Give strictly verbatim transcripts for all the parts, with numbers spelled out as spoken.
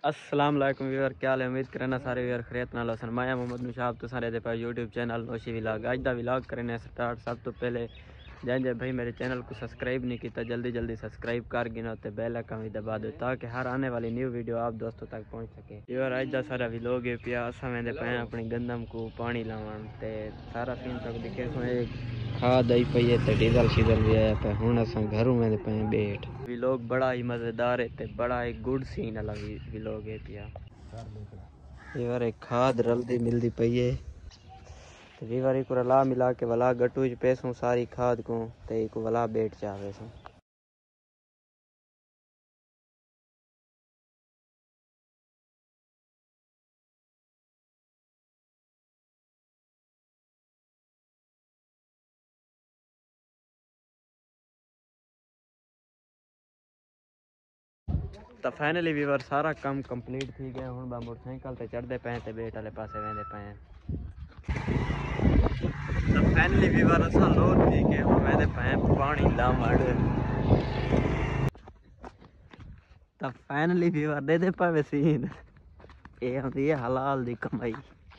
अस्सलाम वालेकुम व्यूअर, क्या हाल है? उम्मीद करना सारे व्यूअर खैरियत नाल होसन। मैं मोहम्मद मुशाब तो सारे दे पर यूट्यूब चैनल नौशी व्लॉग अज दा व्लॉग करने स्टार्ट। सब तो पहले जैसे भाई मेरे चैनल को सब्सक्राइब नहीं किया जल्दी जल्दी सब्सक्राइब कर गिनो ते बेल आइकन भी दबा दो ताकि हर आने वाली न्यू वीडियो आप दोस्तों तक पहुंच सके। व्यूअर अज दा सारा व्लॉग है पिया असा वेंदे पे अपनी गंदम को पानी लावन ते सारा सीन तक दिखे सो खाद आई पई है ते डीजल शीजल भी आया पे हुन असा घरों वेंदे पे बैठ। व्लॉग बड़ा ही मजेदार है ते बड़ा ही गुड सीन वाला व्लॉग है पिया। व्यूअर एक खाद रलदी मिलदी पई है तो व्यूअर को रला मिला के वला गट्टू च पैसों सारी खाद को ते को वला बैठ जावे सो। तो फाइनली व्यूअर सारा काम कंप्लीट थी गया। हुन बा मोटरसाइकिल ते चढ़दे पे ते बेट वाले पासे वेंदे पे। तो फाइनली व्यूअर असा लोड थी के हुन वेंदे पे पानी लावण। तो फाइनली व्यूअर दे दे पे सीन ये होंदी है हलाल दी कमाई।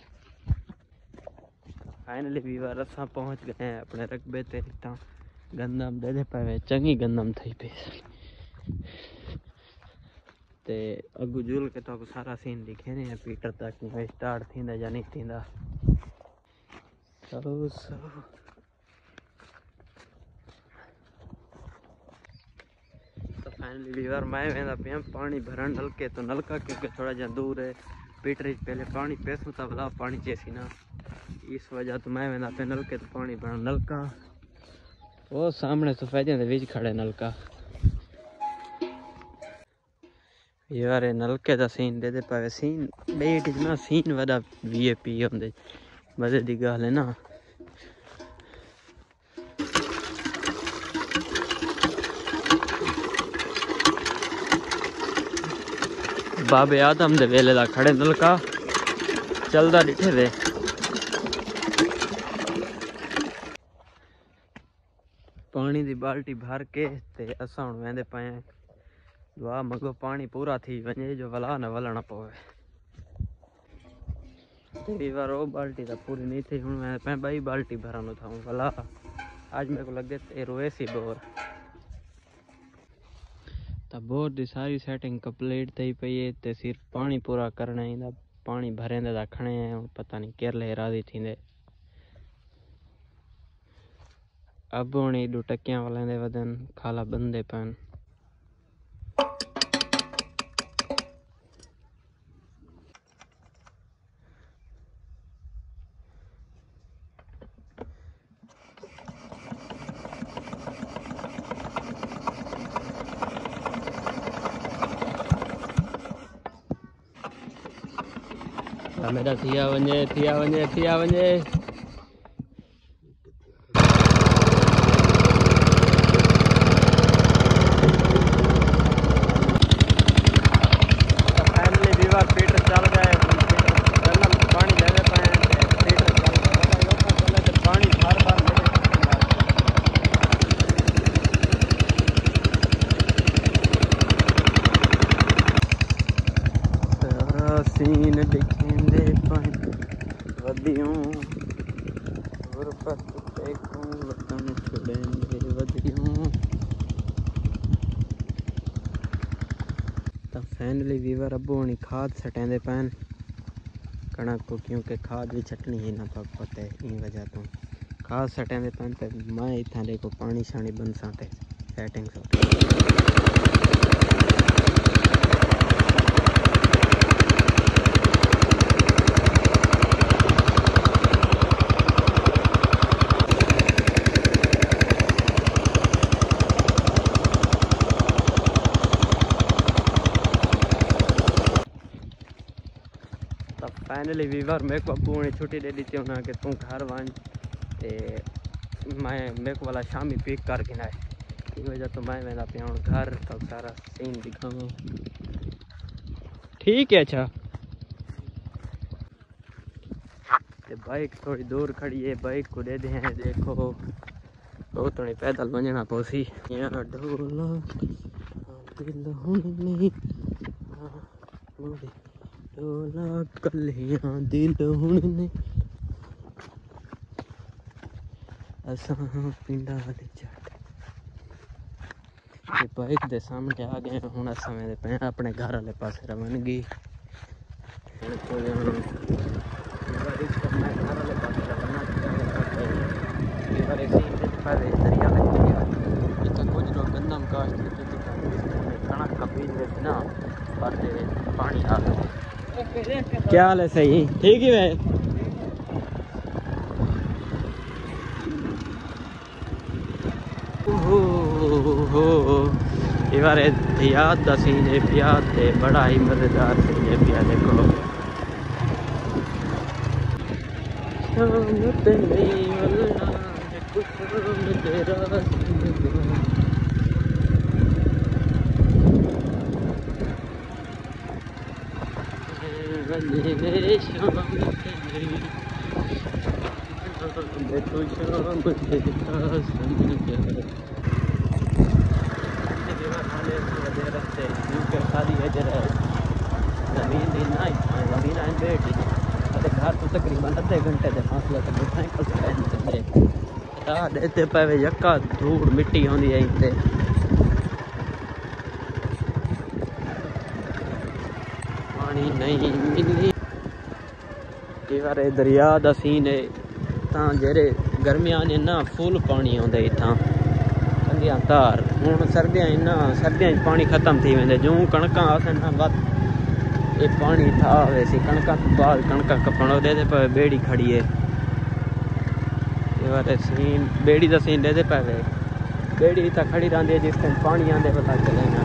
फाइनली व्यूअर असा पहुंच गए हैं अपने रकबे ते। तो गंदम दे दे पे चंगी गंदम थी पे ते अगू जुल के तो सारा सीन दिखे ने पीटर तक स्टार्ट थींदा या नहीं थींदा। चलो सो तो फाइनली व्यूअर मैं वेंदा पे पानी भरन नलके तो नलका क्योंकि थोड़ा जा दूर है पीटर पहले पानी पैसों तक भला पानी चेसी ना इस वजह तो मैं वेंदा पे नलके तो पानी भरन नलका वो सामने सफेदियों के बीच खड़े नलका। यार नलके का सीन दे दे पावे सीन बेट ना सीन वदा वीआईपी होंदे मजे दी गल है ना। बाबे आदम दे वेले दा खड़े नलका चलदा दिखे दे पानी दी बाल्टी भर के ते असा हुन वेंदे पे दुआ मगो पानी पूरा थी वने जो वला न वलना पवे। तेरी बार वो बाल्टी तो पूरी नहीं थी हुन मैं पे बाई बाल्टी भरानो था वला आज मेरे को लगे ते रोए सी बोर। तो बोर दी सारी सेटिंग कंप्लीट थी पई है ते सिर्फ पानी पूरा करना ही पानी भरेंदे रखने हैं पता नहीं केरले राजी थींदे। अब हुण दो टक्कियां वाले दे वदन खाला बंदे पन। मेरा थिया वने थिया वने थिया वने सीन दिखेंदे वदियों गुरबत पे को वतन छुड़ेंदे वदियों। तो फाइनली व्यूअर अब होनी खाद सटेंदे पैन कणक को क्योंकि खाद भी छटनी ही ना पक पते इन वजह तो खाद सटेंदे पैन ते मैं इतना देखो पानी शानी बन साते सेटिंग सट। फाइनली व्यूअर मेरे को अबू ने छुट्टी दे दी थी उन्हें कि तू घर वन ते मैं मेरे को वाला शामी पिक कर गिना है इस वजह तो मैं मेरा पे हूँ घर तो सारा सीन दिखाऊँ ठीक है। अच्छा ते बाइक थोड़ी दूर खड़ी है बाइक को दे दे हैं देखो तो थोड़ी पैदल बनना पोसी यहाँ ढोला दिल नहीं डोला कलियां दिल हुण ने असां पिंडा वाले जट बाइक दे सामने आ गए हुण असां वेंदे पे अपने घर वाले पासे रवानगी कुछ लोग गंदम काश्त कणक का बीज ना पानी आ क्या हाल है? सही ठीक ही है। इवारे याद दा सीन है याद है बड़ा ही मजेदार सीन है पिया देखो घर तो तकरीबन अद्धे घंटे के फासले तक साइकिल से देते पे यक्का धूड़ मिट्टी होंदी है इत्ते पानी नहीं मिलनी दरिया दा सीन है तां जेरे गर्मियां ने ना फुल पानी आंदा इत्थां कंदियां तार हुण सर्दियां इन्ना सर्दियां पानी खत्म थी वेंदे जूं कणकां आसन ना वत ये पानी था वैसे कणकां तो बाद कणकां कपण दे पे बेड़ी खड़ी है ये सीन बेड़ी दा सीन दे पे बेड़ी इत्थां खड़ी रहंदी है जिस टाइम पानी आंदे पता चलेगा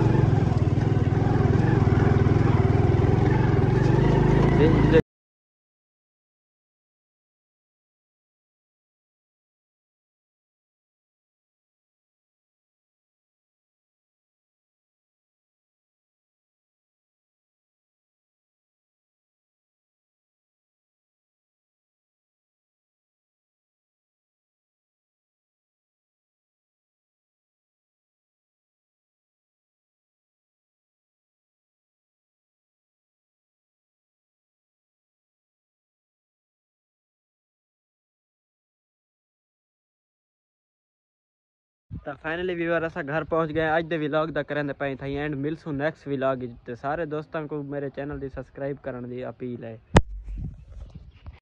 तो फाइनली व्यूअर असा घर पहुंच गए अज दे व्लॉग दा करन पे थी एंड मिलसू नेक्स्ट व्लॉग ते सारे दोस्तों को मेरे चैनल दी सब्सक्राइब करने दी अपील है।